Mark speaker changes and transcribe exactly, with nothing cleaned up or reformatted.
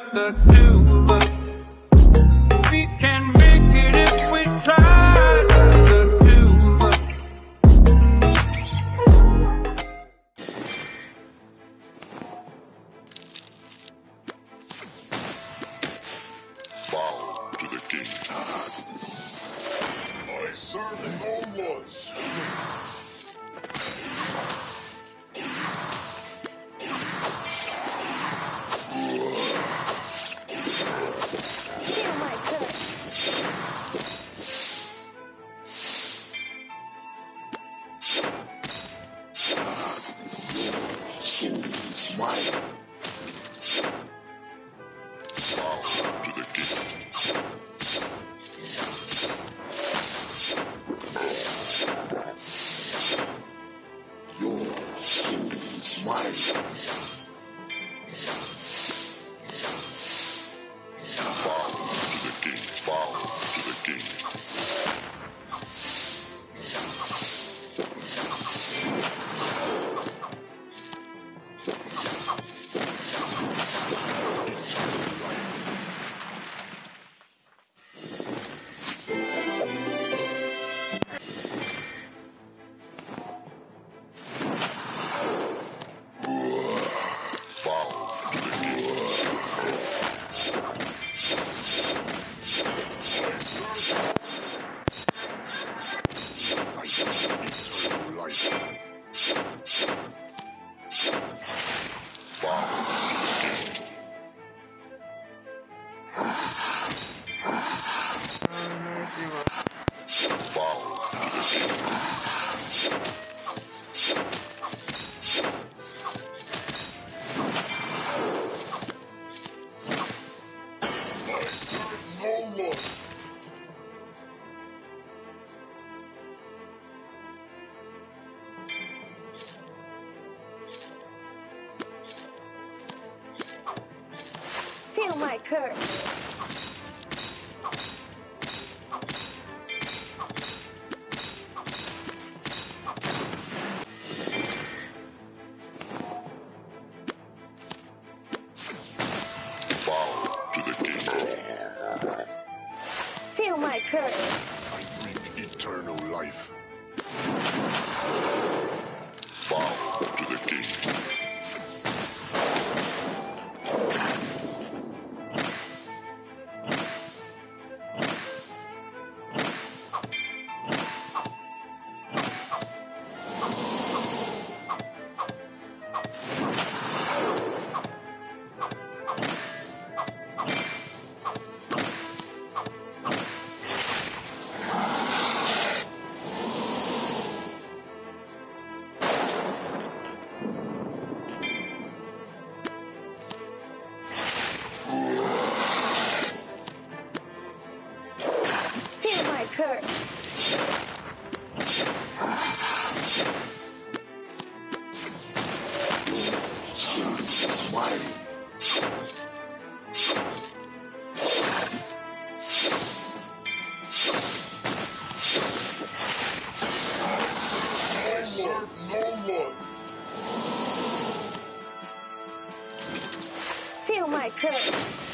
Speaker 1: just the two of us. We can make it if we try, just the two of us.
Speaker 2: Bow to the king. I serve no lords.
Speaker 3: Feel my curse.
Speaker 2: Soul is mine. Bow to the king. Your soul is mine. Bow to the king. Bow to the king. Bow to the king. I serve eternal life. Bow to the king. Bow to the king. I serve no lord.
Speaker 3: Feel my curse.
Speaker 2: Bow to the king.
Speaker 3: Feel my curse.
Speaker 2: I bring eternal life. Bow to the king.
Speaker 3: Feel my curse.
Speaker 2: Soul is mine. I serve no lord.
Speaker 3: Feel my curse.